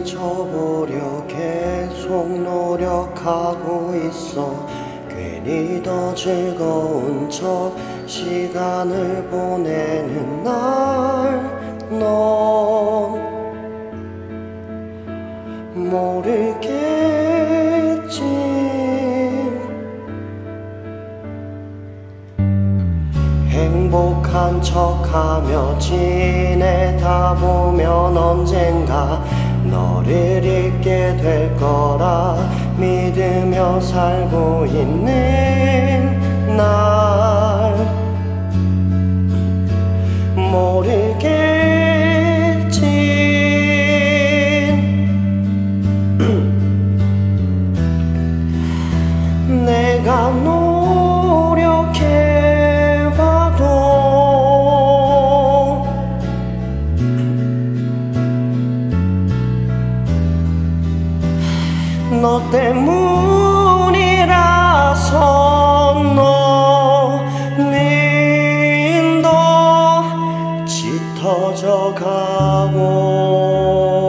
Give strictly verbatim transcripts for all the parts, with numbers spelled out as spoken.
잊어보려 계속 노력하고 있어. 괜히 더 즐거운 척 시간을 보내는 날 넌 모르겠지. 행복한 척하며 지내다 보면 언젠가 너를 잊게 될 거라 믿으며 살고 있는 날 모르겠지. 내가 노력해봐도 너 때문이라서 너는 더 짙어져 가고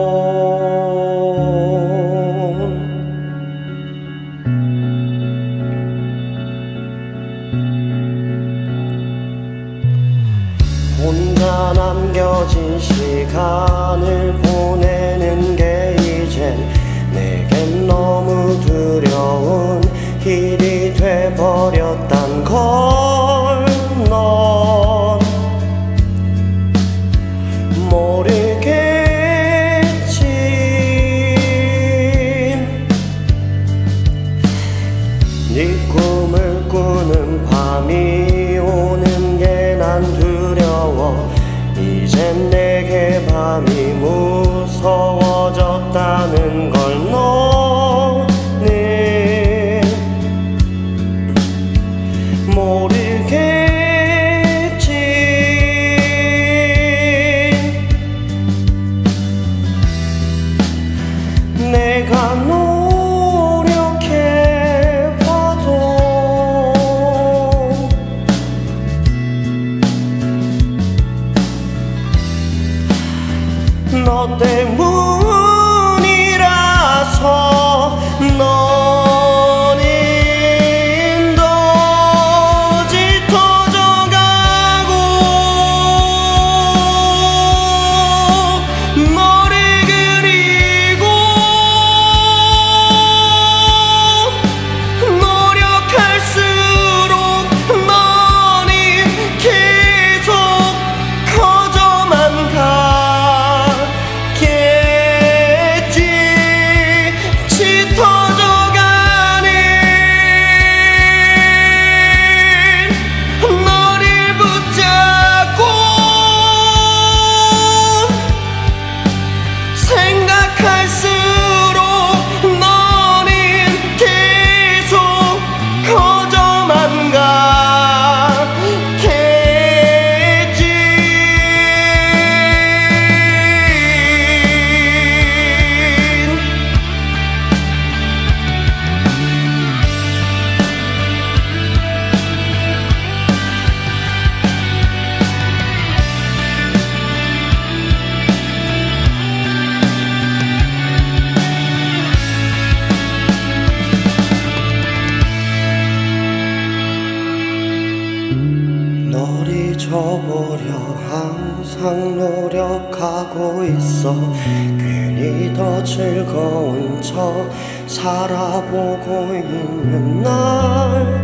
혼자 남겨진 시간을 보내는 게 이젠 내겐 너무 두려운 일이 돼버렸단 걸 넌 모르겠지. 네 꿈을 꾸는 밤이 오는 게 난 두려워. 이젠 내게 밤이 무서워졌다는 걸 너는 모르겠지. 내가 노력해봐도 너 때문이라서 너는 더 짙어져 가고 너를 그리고 노력할수록 너는 계속 커져만 가. 널 잊어보려 항상 노력하고 있어. 괜히 더 즐거운 척 살아보고 있는 날